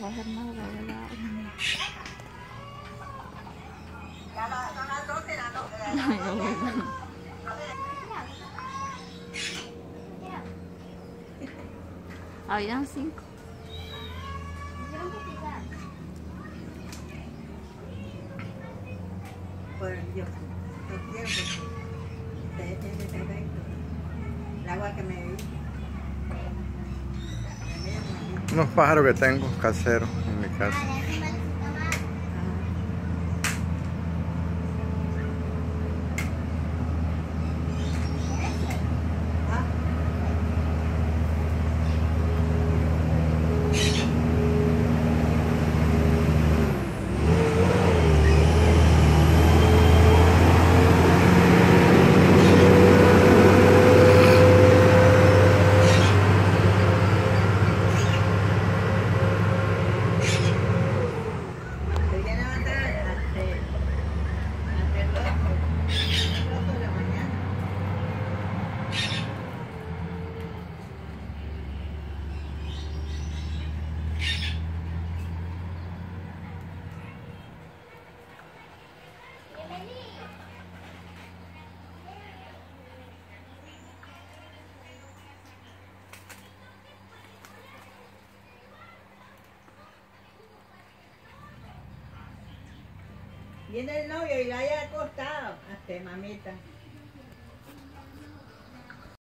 va a hacer nada, ¿verdad? Habían 5. Pues yo no quiero porque ustedes tienen perfecto. El agua que me di. Unos pájaros que tengo caseros en mi casa. Viene el novio y la haya acostado. Mamita.